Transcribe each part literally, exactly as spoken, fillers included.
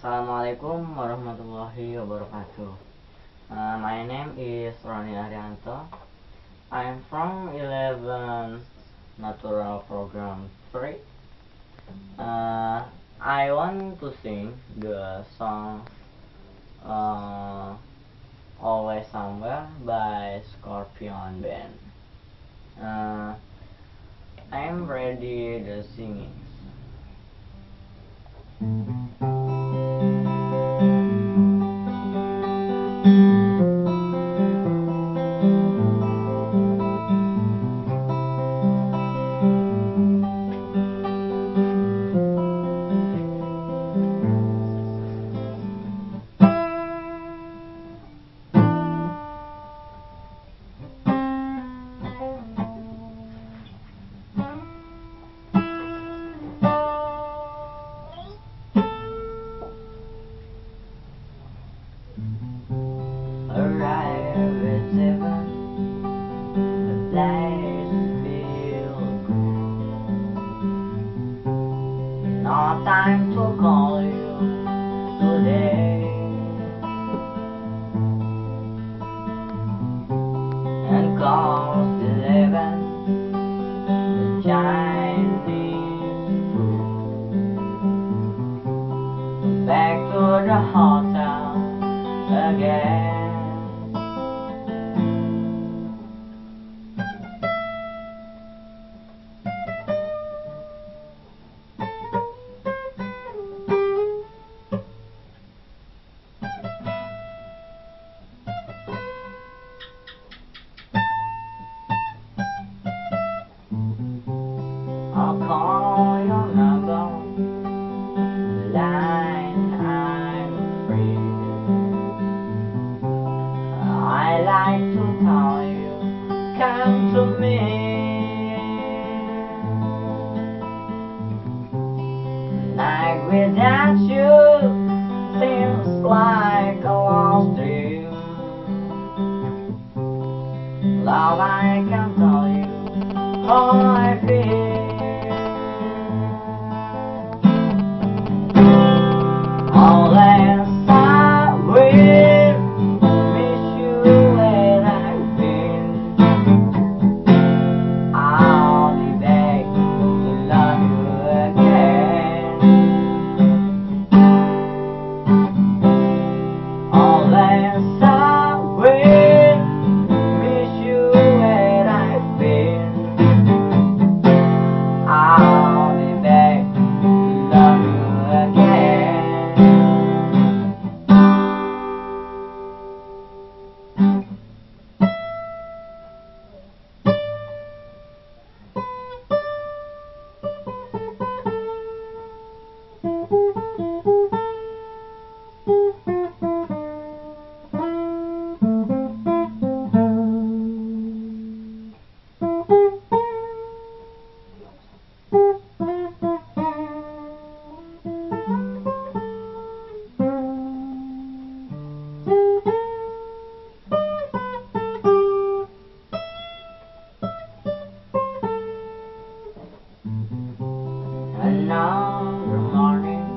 Assalamualaikum warahmatullahi wabarakatuh. Uh, my name is Roni Arianto. I'm from eleven Natural Program three. Uh, I want to sing the song uh, Always Somewhere by Scorpion Band. Uh, I'm ready to sing it. Arrive at seven, the place feels good. No time to call you today, and calls eleven, the Chinese food. Back to the hotel again. I'll call your number, line I'm free. I like to tell you, come to me. Night without you seems like a lost dream. Love, I can tell you how I feel. Always I will miss you where I've been. I'll be back to love you again. Always I will miss you where I've been. I'll be back to love you again. Another morning,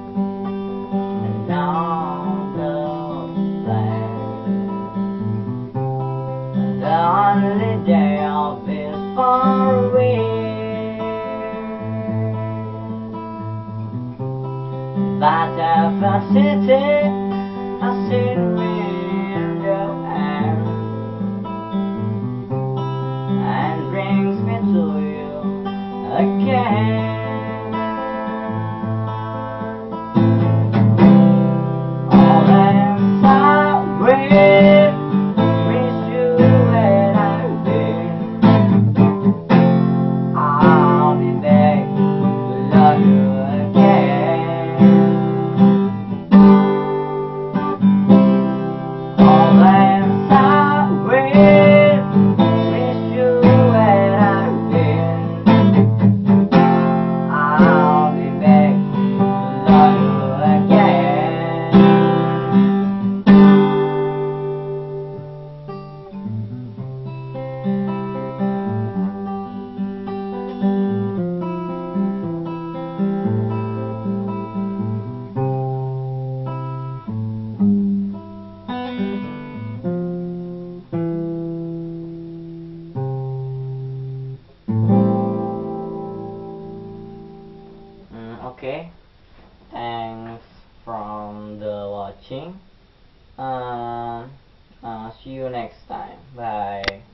another plan. The only day off is far away. But if a city, I see the window and and brings me to you again. Okay, thanks from the watching. Um, uh, see you next time. Bye.